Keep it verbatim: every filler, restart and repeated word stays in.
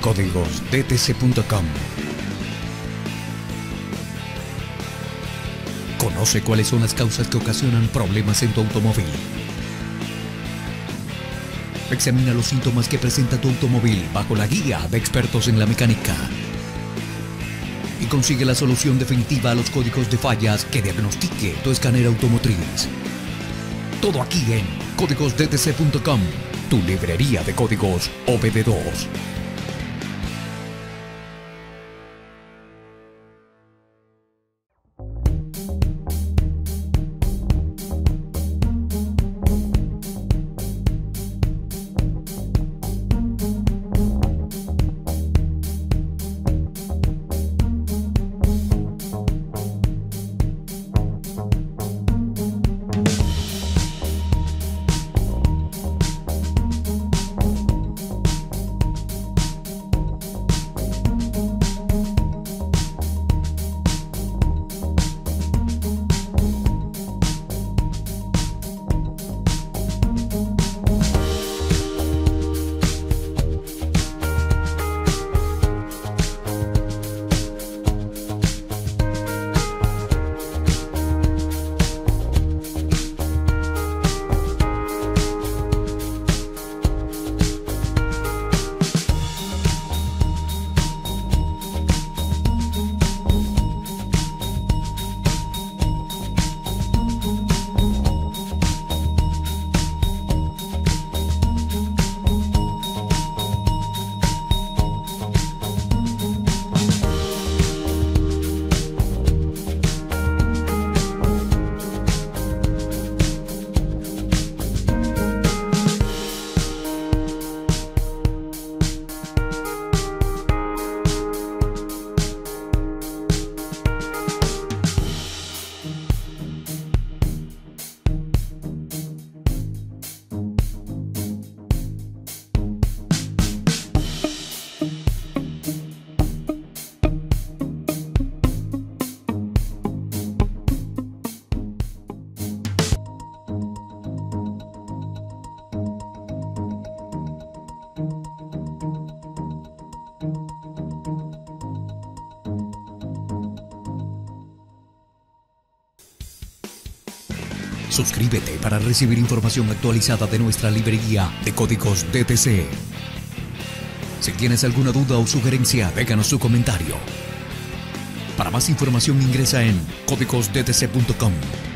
códigos d t c punto com. Conoce cuáles son las causas que ocasionan problemas en tu automóvil. Examina los síntomas que presenta tu automóvil bajo la guía de expertos en la mecánica. Y consigue la solución definitiva a los códigos de fallas que diagnostique tu escáner automotriz. Todo aquí en códigos d t c punto com, tu librería de códigos O B D dos. Suscríbete para recibir información actualizada de nuestra librería de códigos D T C. Si tienes alguna duda o sugerencia, déjanos tu comentario. Para más información ingresa en códigos d t c punto com.